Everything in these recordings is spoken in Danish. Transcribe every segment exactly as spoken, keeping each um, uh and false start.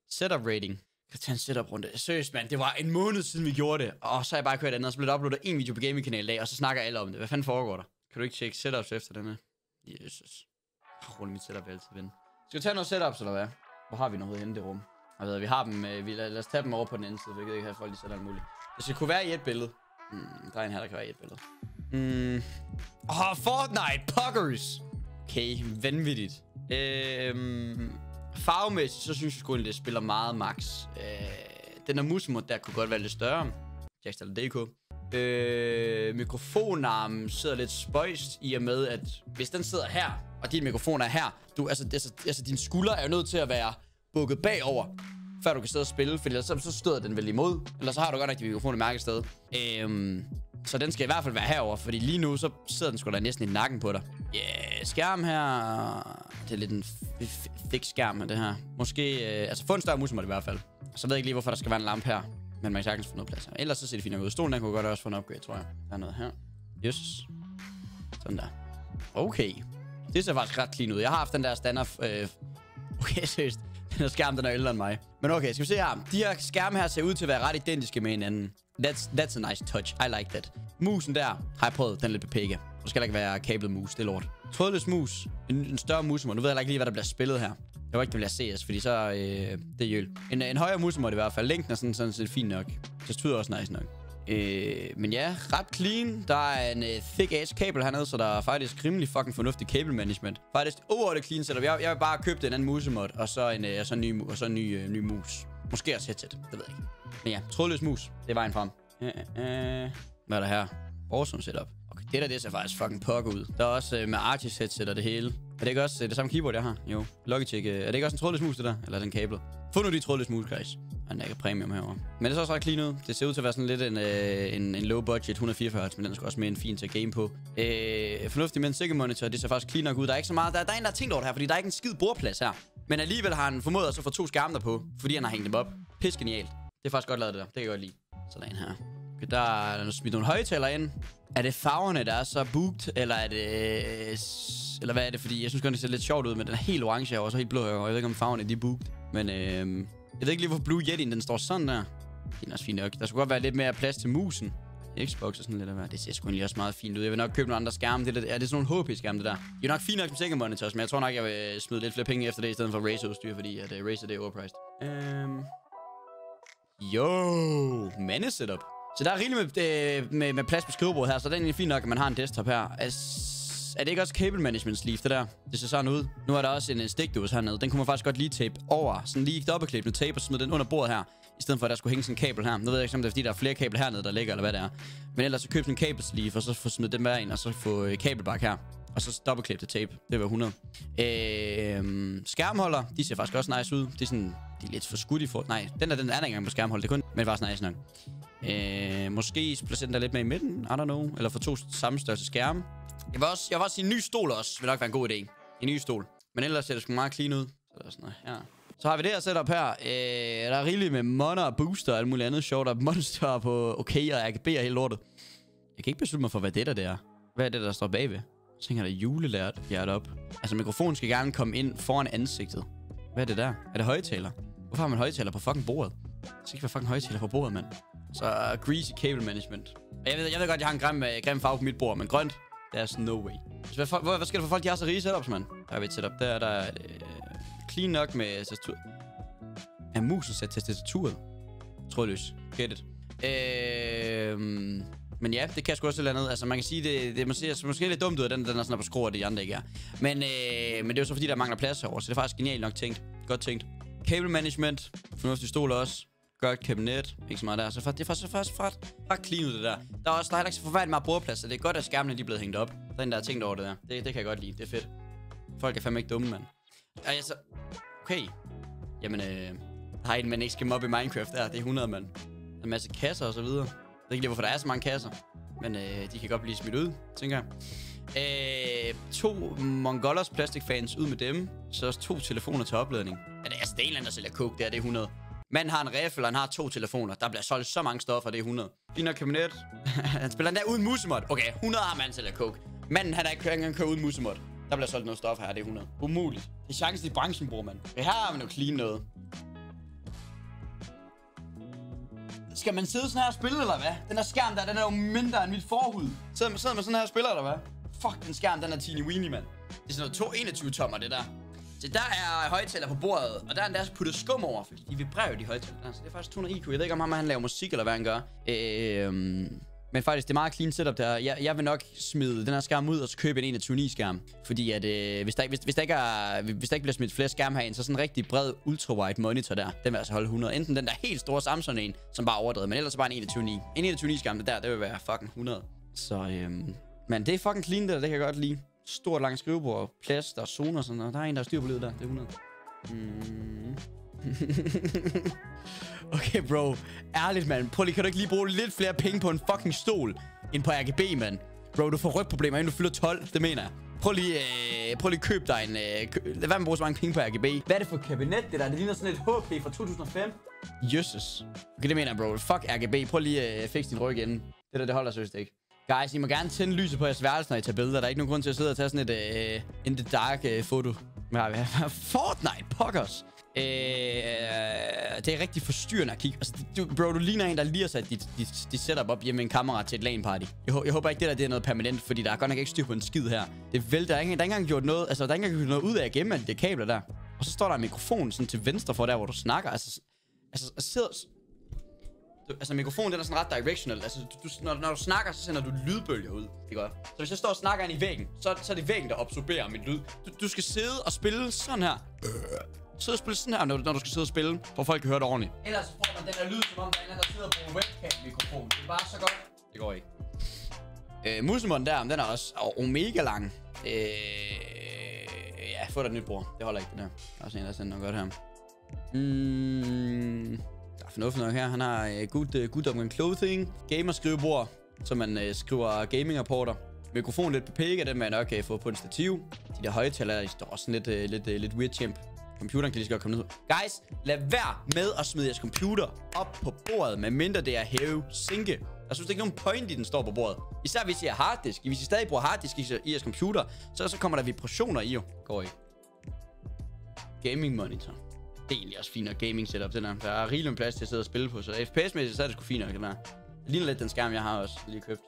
Setup rating. Jeg kan tage en setup runde. Seriøst, mand. Det var en måned siden, vi gjorde det. Og så har jeg bare kørt andet, og så blev der uploadet en video på gamingkanalen i dag, og så snakker alle om det. Hvad fanden foregår der? Kan du ikke tjekke setups efter denne? Jesus. Rulle mit setup altid, ven. Skal vi tage noget setups, eller hvad? Hvor har vi noget henne i det rum? Jeg ved, vi har dem, øh, vi, lad, lad os tage dem over på den anden side, for jeg kan ikke have folk, de sætter alt muligt. Det skal kunne være i et billede. Hmm, der er en her, der kan være i et billede. Hmm. Åh, oh, Fortnite, Puggers! Okay, vanvittigt. Øhm, farvemæssigt, så synes jeg sgu, at det spiller meget max. Øh, den her musemod, der kunne godt være lidt større. Jackstall punktum d k. Øh, mikrofonarmen sidder lidt spøjst i og med, at hvis den sidder her, og din mikrofon er her, du, altså, altså, altså din skulder er jo nødt til at være bukket bagover, før du kan sidde og spille, for ellers så, så støder den vel imod, eller så har du godt nok din mikrofon i mærket sted. Øhm, så den skal i hvert fald være herover, fordi lige nu så sidder den sgu da næsten i nakken på dig. Ja, yeah, skærm her, det er lidt en thick skærm med det her. Måske, øh, altså få en større musemod i hvert fald. Så ved jeg ikke lige, hvorfor der skal være en lampe her. Men man kan sagtens få noget plads her. Ellers så ser det fint nok ud. Stolen, den kunne godt også få en upgrade, tror jeg. Der er noget her. Yes. Sådan der. Okay. Det ser faktisk ret clean ud. Jeg har haft den der standard... Øh... Okay, seriøst. Den her skærm, den er ældre end mig. Men okay, skal vi se her. De her skærme her ser ud til at være ret identiske med hinanden. That's, that's a nice touch. I like that. Musen der har jeg prøvet. Den er lidt bepækket. Der skal ikke være kablet mus. Det er lort. Trådløs mus. En, en større musemod. Nu ved jeg ikke lige, hvad der bliver spillet her. Jeg var ikke, det bliver C S, fordi så øh, det er jøl. En, en højere musemod i hvert fald. Længden er sådan, sådan set fint nok. Tastaturet er også nice nok. Øh, men ja, ret clean. Der er en uh, thick ass kabel hernede, så der er faktisk rimelig fucking fornuftig kabel management. Faktisk over det clean setup. Jeg, jeg vil bare købe en anden musemod, og så en, uh, så en ny, og så en ny, uh, ny mus. Måske også headset, det ved jeg ikke. Men ja, trådløs mus. Det er vejen frem. Uh, uh, hvad er der her? Awesome setup. Okay, det der, det ser faktisk fucking pokket ud. Der er også uh, med Artis headset og det hele. Er det ikke også uh, det samme keyboard, jeg har? Jo. Logitech. Uh, er det ikke også en trådløs mus, det der? Eller er det en kablet? Få nu de trådløs mus, guys. Han er ikke premium herovre. Men det ser også ret clean ud. Det ser ud til at være sådan lidt en, øh, en, en low budget et hundrede og fireogfyrre hertz, men den er også mere en fin til at game på. Øh, fornuftig med en sikker monitor. Det ser faktisk clean nok ud. Der er ikke så meget. Der, der er en, der har tænkt over det her, fordi der er ikke en skid bordplads her. Men alligevel har han formået at så få to skærme der på, fordi han har hængt dem op. Pisse genialt. Det er faktisk godt lavet det der. Det kan jeg godt lide. Sådan her. Okay, der er smidt nogle højtalere ind. Er det farverne, der er så booked, eller er det... Eller hvad er det? Fordi jeg synes godt, det ser lidt sjovt ud, men den er helt orange her, og så helt blå her, og jeg ved ikke, om farverne de er booked. Men øh... jeg ved ikke lige, hvorfor Blue Yeti'en, den står sådan der. Det er også fint nok. Der skulle godt være lidt mere plads til musen. Xbox og sådan lidt af hvad. Det ser sgu egentlig også meget fint ud. Jeg vil nok købe nogle andre skærme. Det er, er det sådan nogle H P-skærme, det der. Det er nok fint nok som second monitors, men jeg tror nok, jeg vil smide lidt flere penge efter det, i stedet for Razer-udstyr, fordi at uh, Razer, det er overpriced. Um... Jo, mande-setup. Så der er rigeligt med, med, med plads på skrivebordet her, så det er egentlig fint nok, at man har en desktop her. Altså, er det ikke også cable management sleeve, det der? Det ser sådan ud. Nu er der også en stikdåse hernede. Den kunne man faktisk godt lige tape over. Sådan lige dobbeltklippe med tape og smide den under bordet her. I stedet for, at der skulle hænge sådan en kabel her. Nu ved jeg ikke, om det er, fordi der er flere kabler hernede, der ligger, eller hvad det er. Men ellers så køb sådan en kabelsleeve, og så få smidt dem hver ind, og så få øh, kabelbak her. Og så dobbeltklippe til tape. Det var hundrede. Øh, skærmholder, de ser faktisk også nice ud. De er sådan, de er lidt for skudt i for... Nej, den der, den er ikke engang på skærmholder. Det kun, men det var faktisk nice nok. Øh, måske placere den der lidt med i midten, I don't know. Eller få to samme størrelse skærme. Jeg vil også, jeg vil også sige, en ny stol også vil nok være en god idé. En ny stol. Men ellers ser det sgu meget clean ud. Så der er sådan noget her. Så har vi det her setup her. Øh, der er rigeligt med moner og booster og alt muligt andet sjovt. Der er monster på okay og R G B og hele lortet. Jeg kan ikke beslutte mig for, hvad det der, det er. Hvad er det, der står bagved? Så tænker jeg, der er julelært hjertet op. Altså, mikrofonen skal gerne komme ind foran ansigtet. Hvad er det der? Er det højtaler? Hvorfor har man højtaler på fucking bordet? Det skal ikke være fucking højtaler på bordet, mand. Så uh, greasy cable management. Jeg ved, jeg ved godt, jeg har en grim, uh, grim farve på mit bord, men grønt, there's no way. Så hvad, hvad, hvad sker der for folk, de har så rige setups, mand? Der er vi et setup der, der er uh, clean nok med tastatur. Er musen sat til tastaturet? Trådløs. Get it. Øh, men ja, det kan sgu også et eller andet. Altså, man kan sige, det, det måske, altså, måske lidt dumt ud, at den, den er sådan på skruer, de andre ikke er. Men, øh, men det er jo så fordi, der mangler plads herovre, så det er faktisk genialt nok tænkt. Godt tænkt. Cable management. Fornuftig stol også. Godt kabinet. Ikke så meget der. Så for, det er faktisk, faktisk, faktisk ret clean ud, det der. Der er også der er ikke så forfærdeligt meget bordplads, så det er godt, at skærmene de er blevet hængt op. Der er en, der har tænkt over det der. Det, det kan jeg godt lide. Det er fedt. Folk er fandme ikke dumme, mand. Altså, okay. Jamen, øh... har en, man ikke skal mobbe i Minecraft der. Det er hundrede, mand. Der er en masse kasser og så videre. Jeg ved ikke lige, hvorfor der er så mange kasser. Men øh, de kan godt blive smidt ud, tænker jeg. Øh, to Mongolos plastic fans ud med dem. Så også to telefoner til opladning. Ja, det er, altså, det er en eller anden, der sælger coke, det er det er hundrede. Manden har en riffel, og han har to telefoner. Der bliver solgt så mange stoffer, det er hundrede. Fint kabinet. Han spiller den der uden musemod. Okay, hundrede har man sælger coke. Manden, han er ikke engang kørt uden musemod. Der bliver solgt noget stof her, det er hundrede. Umuligt. Det er chancen i branchen, bror, mand. Det her har vi noget clean noget. Skal man sidde sådan her og spille, eller hvad? Den her skærm der, den er jo mindre end mit forhud. Sidder man, sidder man sådan her og spiller, eller hvad? Fuck, den skærm, den er teeny weeny, mand. Det er sådan noget to enogtyve tommer, det der. Så der er højtaler på bordet, og der er endda puttet skum over, fordi de vibrerer de højtaler der. Så det er faktisk to hundrede I Q. Jeg ved ikke, om ham han laver musik, eller hvad han gør. Øh, men faktisk, det er meget clean setup der. Jeg, jeg vil nok smide den her skærm ud og så købe en enogtyve ni skærm. Fordi at, øh, hvis, der, hvis, hvis, der ikke er, hvis der ikke bliver smidt flere skærme herind, så sådan en rigtig bred ultrawide monitor der, den vil altså holde hundrede. Enten den der helt store Samsung en, som bare overdrevet, men ellers så bare en enogtyve ni. En enogtyve ni skærm der, det vil være fucking hundrede. Så øhm, men det er fucking clean der, det kan jeg godt lide. Stort langt skrivebord, plads, der er zoner og sådan noget. Der er en, der har styr på livet der, det er hundrede. Mm. Okay, bro. Ærligt, mand. Prøv lige, kan du ikke lige bruge lidt flere penge på en fucking stol, end på R G B, mand? Bro, du får rygproblemer, inden du fylder tolv. Det mener jeg. Prøv lige, øh, prøv lige køb dig en... Øh, kø lad være med at bruge så mange penge på R G B. Hvad er det for kabinet, det der? Det ligner sådan et H P fra to tusind og fem. Jesus. Okay, det mener jeg, bro. Fuck R G B. Prøv lige øh, fix din ryg inden. Det der, det holder seriøst ikke. Guys, I må gerne tænde lyset på jeres værelse, når I tager billeder. Der er ikke nogen grund til at sidde og tage sådan et uh, in the dark uh, foto. Fortnite, pokkers. Uh, det er rigtig forstyrrende at kigge. Altså, du, bro, du ligner en, der lige har sat dit, dit, dit setup op hjemme med en kamera til et LAN party. Jeg, jeg håber ikke, det der det er noget permanent, fordi der er godt nok ikke styr på en skid her. Det vælter ikke. Der er ikke engang gjort noget, altså, der er ikke engang gjort noget ud af at gemme alle de kabler der. Og så står der en mikrofon sådan til venstre for der, hvor du snakker. Altså, altså, sidder... Altså, mikrofonen, den er sådan ret directional. Altså, du, du, når, når du snakker, så sender du lydbølger ud. Det gør. Så hvis jeg står og snakker ind i væggen, så, så er det væggen, der absorberer min lyd. Du, du skal sidde og spille sådan her. Sidde og spille sådan her, når, når du skal sidde og spille, for folk kan høre det ordentligt. Ellers så får man den der lyd, som om der er en, der sidder på en webcam-mikrofon. Det er bare så godt. Det går ikke. Øh, musemånden der, den er også omega lang. Øh, ja, få dig et nyt bord. Det holder ikke, det der. Der er også en, der sender noget godt her. Mm. Der er fornuftigt nok her. Han har uh, good, uh, good omgang clothing. Gamer-skrivebord, så man uh, skriver gaming-rapporter. Mikrofon lidt på pæk, den man nok kan uh, få på en stativ. De der højtalere, de står også sådan lidt, uh, lidt, uh, lidt weird chimp. Computeren kan lige så godt komme ned. Guys, lad være med at smide jeres computer op på bordet, medmindre det er hæve sinke. Jeg synes, det er ikke nogen point i, den står på bordet. Især hvis I har harddisk. Hvis I stadig bruger harddisk i, i jeres computer, så, så kommer der vibrationer i jo. Går ikke. Gaming monitor. Det er egentlig også fint nok gaming setup, den der. Der er rigeligt med plads til at sidde og spille på, så F P S-mæssigt, så er det sgu fint nok, den der. Det ligner lidt den skærm, jeg har også lige købt.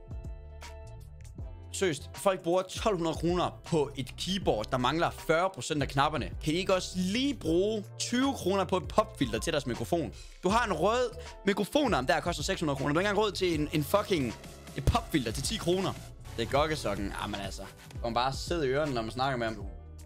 Seriøst, folk bruger tolv hundrede kroner på et keyboard, der mangler fyrre procent af knapperne. Kan I ikke også lige bruge tyve kroner på et popfilter til deres mikrofon? Du har en rød mikrofonarm, der koster seks hundrede kroner. Du har ikke engang råd til en, en fucking et popfilter til ti kroner. Det er gokkesokken. Ah, men altså. Man bare sidde i ørerne, når man snakker med ham.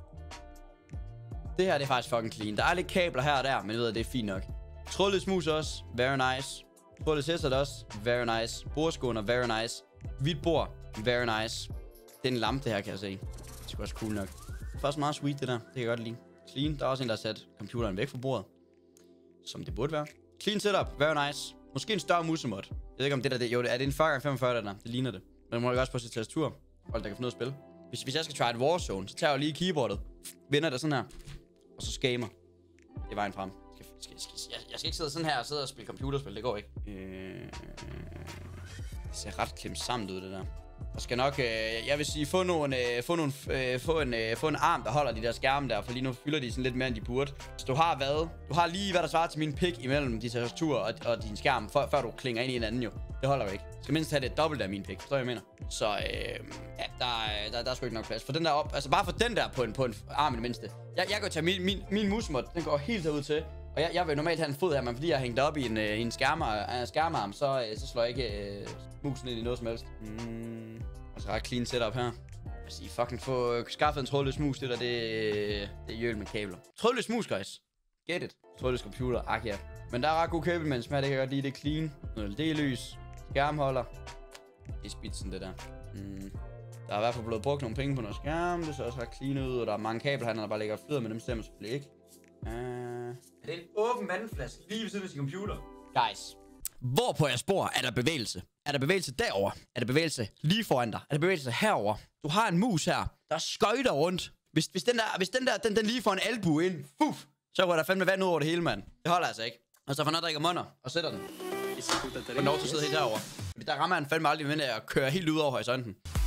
Det her, det er faktisk fucking clean. Der er lidt kabler her og der, men jeg ved, det er fint nok. Trådløs mus også. Very nice. Trådløs headset også. Very nice. Bordskåner. Very nice. Hvidt bord. Very nice. Det er en lampe, det her, kan jeg se. Det er også cool nok. Det er faktisk meget sweet, det der. Det kan jeg godt lide. Clean. Der er også en, der har sat computeren væk fra bordet. Som det burde være. Clean setup. Very nice. Måske en større musemod. Jeg ved ikke, om det der... Det, jo, er det en fyrre gange femogfyrre, der der? Det ligner det. Men det må jeg også på sit tastatur. Hold, der kan få noget at spille. Hvis, hvis jeg skal try et Warzone, så tager jeg jo lige keyboardet. Vender det sådan her. Og så scammer. Det er vejen frem. Jeg skal, skal, skal, jeg, jeg skal ikke sidde sådan her og sidde og spille computerspil. Det går ikke. Øh, det ser ret klemt sammen ud, det der. Jeg skal nok, øh, jeg vil sige, få, nogle, øh, få, nogle, øh, få, en, øh, få en arm, der holder de der skærme der. For lige nu fylder de sådan lidt mere, end de burde. Så du har hvad? Du har lige, hvad der svarer til min pik imellem de tastatur og, og din skærm, for, før du klinger ind i en anden jo. Det holder jo ikke. Du skal mindst have det dobbelt af min pik. Forstår jeg, mener? Så øh, ja, der, der, der er sgu ikke nok plads. For den der op, altså bare for den der på en, på en arm i det mindste. Jeg, jeg kan tage min, min, min musmod, den går helt derud til. Og jeg, jeg vil normalt have en fod her, men fordi jeg har hængt op i en, øh, en skærmar, uh, skærmarm, så, øh, så slår jeg ikke øh, musen ind i noget som helst. Mm. Altså ret clean setup her. Altså, I fucking få øh, skaffet en trådløs mus, det der, det, det er jøl med kabler. Trådløs mus, guys. Get it. Trådløs computer, ak ja. Men der er ret god kabelmænd, men det kan jeg godt lide, det er clean. Noget L E D-lys, skærmholder. Det er spidsen, det der. Mm. Der er i hvert fald blevet brugt nogle penge på noget skærm, det ser også ret clean ud, og der er mange kabler her, der bare ligger og flyder, men dem stemmer selvfølgelig ikke. Uh, er det en åben vandflaske lige ved siden af sin computer? Guys, hvor på jeres bord er der bevægelse? Er der bevægelse derover? Er der bevægelse lige foran dig? Er der bevægelse herover? Du har en mus her, der skøjter rundt. Hvis, hvis den der, hvis den der, den, den lige får en albue ind, fuff, så går der fandme vand ud over det hele, mand. Det holder altså ikke. Og så får noget drikker munder og sætter den. Og når du sidder helt derovre. Fordi der rammer han fandme aldrig med at køre helt ud over horisonten.